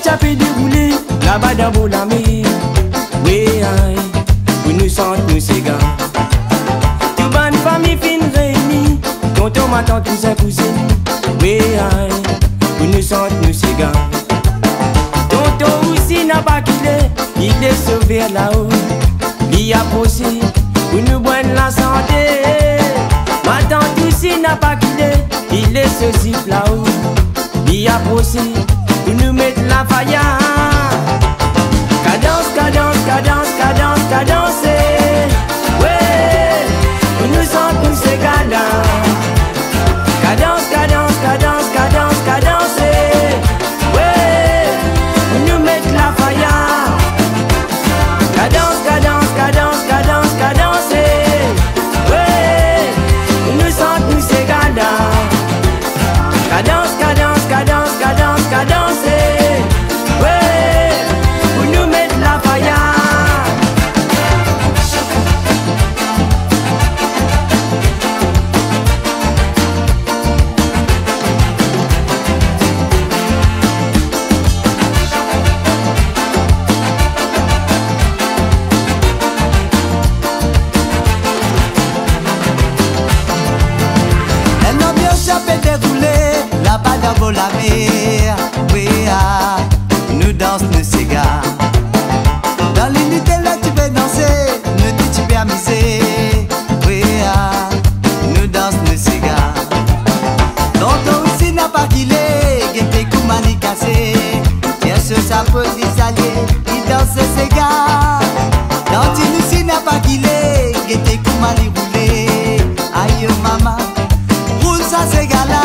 peut dérouler là-bas dans Bolamé. Oui, pour nous sentir nous c'est gars. Tout bonne famille fin réunie, tonton ma tante tous ses cousines. Oui, pour nous sentir nous c'est gars. Tonton aussi n'a pas quitté, il est sauvé là-haut. Il a posé pour nous bonne la santé. Ma tante aussi n'a pas quitté, il est sauvé là-haut. Il a posé pour nous mettre la faïa. Cadence, cadence, cadence, cadence, cadence. Ouais, pour nous sentir nous c'est gala. Cadence, cadence, cadence, cadence, cadence. Ouais, pour nous mettre la faïa. Cadence, cadence, cadence, cadence, cadence. Ouais, pour nous sentir nous c'est gala. Cadence, cadence, cadence, cadence, cadence. Ouais, pour nous mettre la faïa. Là-bas dans Bolamé, oui, nous dansons nos cigares. Dans l'unité là tu peux danser, nous dis tu peux amuser. Oui, nous dansons nos cigares. Tonton aussi n'a pas qu'il est, guetté Koumani cassé. Bien sûr ça peut s'allier, il danse ses cigares. Tantine aussi n'a pas qu'il est, guetté Koumani roulé. Aïe maman, roule ça c'est gala.